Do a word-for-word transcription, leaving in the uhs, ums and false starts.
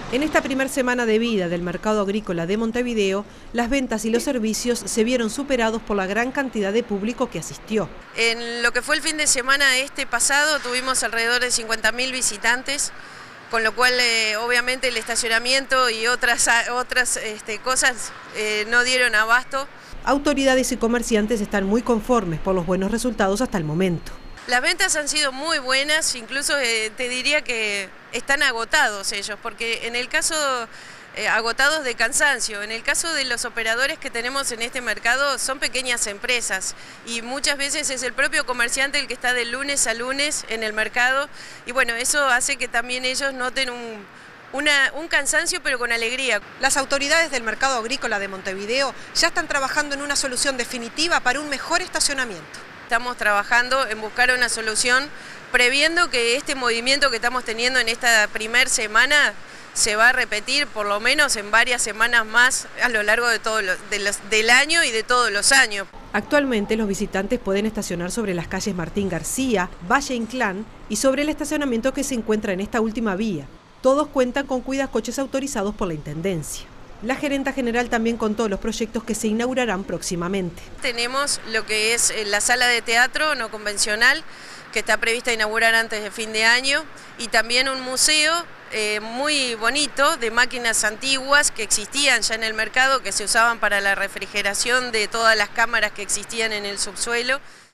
En esta primera semana de vida del mercado agrícola de Montevideo, las ventas y los servicios se vieron superados por la gran cantidad de público que asistió. En lo que fue el fin de semana este pasado tuvimos alrededor de cincuenta mil visitantes, con lo cual eh, obviamente el estacionamiento y otras, otras este, cosas eh, no dieron abasto. Autoridades y comerciantes están muy conformes por los buenos resultados hasta el momento. Las ventas han sido muy buenas, incluso eh, te diría que están agotados ellos, porque en el caso, eh, agotados de cansancio, en el caso de los operadores que tenemos en este mercado son pequeñas empresas y muchas veces es el propio comerciante el que está de lunes a lunes en el mercado y bueno, eso hace que también ellos noten un, una, un cansancio pero con alegría. Las autoridades del mercado agrícola de Montevideo ya están trabajando en una solución definitiva para un mejor estacionamiento. Estamos trabajando en buscar una solución, previendo que este movimiento que estamos teniendo en esta primera semana se va a repetir por lo menos en varias semanas más a lo largo de todo lo, de los, del año y de todos los años. Actualmente los visitantes pueden estacionar sobre las calles Martín García, Valle Inclán y sobre el estacionamiento que se encuentra en esta última vía. Todos cuentan con cuidacoches autorizados por la Intendencia. La gerenta general también contó los proyectos que se inaugurarán próximamente. Tenemos lo que es la sala de teatro no convencional, que está prevista inaugurar antes de fin de año, y también un museo eh, muy bonito de máquinas antiguas que existían ya en el mercado, que se usaban para la refrigeración de todas las cámaras que existían en el subsuelo.